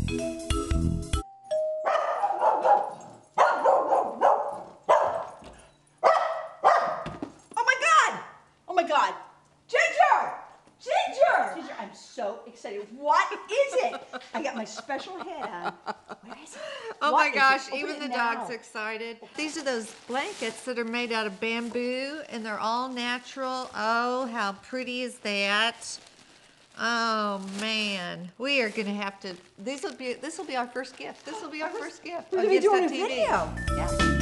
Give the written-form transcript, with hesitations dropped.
Oh my God! Ginger! Ginger! Ginger, I'm so excited. What is it? I got my special hat on. Where is it? Oh What my is gosh, it? Open even it the now. dog's excited. These are those blankets that are made out of bamboo and they're all natural. Oh, how pretty is that? Oh man, we are gonna have to, this will be our first gift. This will be our first gift. We're A gonna be gift doing at a TV. video. Yeah.